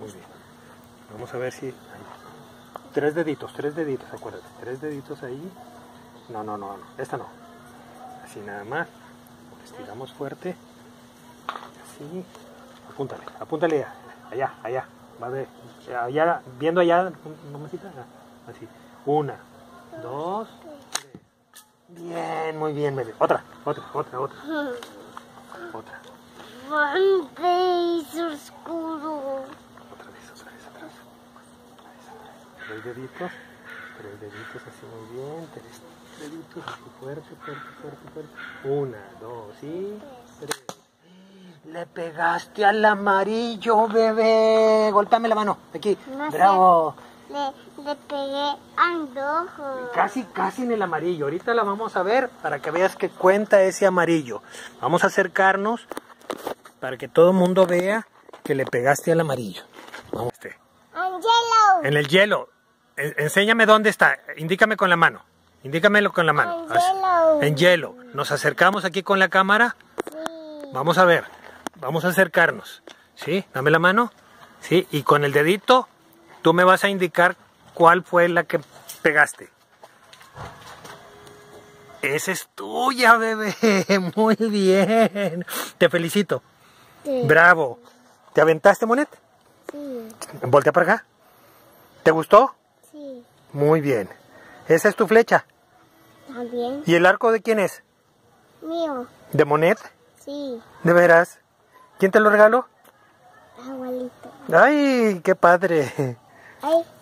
Muy bien. Vamos a ver si... Tres deditos, acuérdate. 3 deditos ahí. No. Esta no. Así nada más. Estiramos fuerte. Así. Apúntale. Allá. Va a ver. Allá, viendo allá. Mamacita. Así. 1, 2, 3. Bien, muy bien, bebé. Otra. Es oscuro. Otra vez. 3 deditos así muy bien. 3 deditos así fuerte. 1, 2 y 3. Le pegaste al amarillo, bebé. Golpéame la mano. Aquí. No sé. Bravo. Le pegué al rojo. Casi en el amarillo. Ahorita la vamos a ver para que veas que cuenta ese amarillo. Vamos a acercarnos para que todo el mundo vea que le pegaste al amarillo. Vamos. En el hielo. Enséñame dónde está. Indícame con la mano. Indícamelo con la mano. En hielo. Nos acercamos aquí con la cámara. Sí. Vamos a ver. Vamos a acercarnos. ¿Sí? Dame la mano. ¿Sí? Y con el dedito tú me vas a indicar cuál fue la que pegaste. Esa es tuya, bebé. Muy bien. Te felicito. Sí. Bravo. ¿Te aventaste, Monet? Sí. Voltea para acá. ¿Te gustó? Sí. Muy bien. Esa es tu flecha. ¿También? ¿Y el arco de quién es? Mío. ¿De Monet? Sí. ¿De veras? ¿Quién te lo regaló? Abuelito. ¡Ay, qué padre! Ay.